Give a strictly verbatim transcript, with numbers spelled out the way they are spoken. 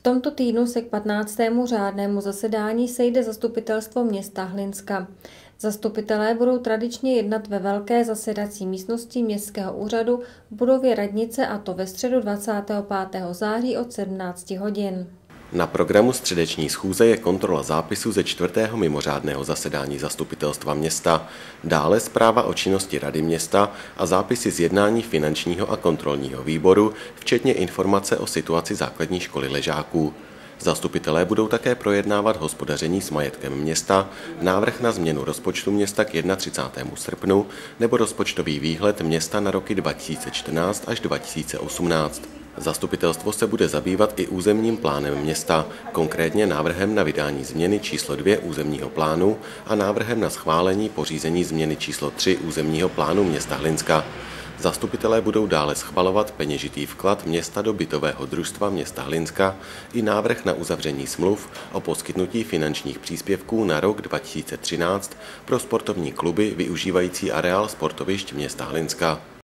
tomto týdnu se k patnáctému řádnému zasedání sejde zastupitelstvo města Hlinska. Zastupitelé budou tradičně jednat ve velké zasedací místnosti Městského úřadu v budově radnice, a to ve středu dvacátého pátého září od sedmnácti hodin. Na programu středeční schůze je kontrola zápisu ze čtvrtého mimořádného zasedání zastupitelstva města, dále zpráva o činnosti rady města a zápisy z jednání finančního a kontrolního výboru, včetně informace o situaci základní školy Ležáků. Zastupitelé budou také projednávat hospodaření s majetkem města, návrh na změnu rozpočtu města k třicátému prvnímu srpnu nebo rozpočtový výhled města na roky dva tisíce čtrnáct až dva tisíce osmnáct. Zastupitelstvo se bude zabývat i územním plánem města, konkrétně návrhem na vydání změny číslo dvě územního plánu a návrhem na schválení pořízení změny číslo tři územního plánu města Hlinska. Zastupitelé budou dále schvalovat peněžitý vklad města do bytového družstva města Hlinska i návrh na uzavření smluv o poskytnutí finančních příspěvků na rok dva tisíce třináct pro sportovní kluby využívající areál sportovišť města Hlinska.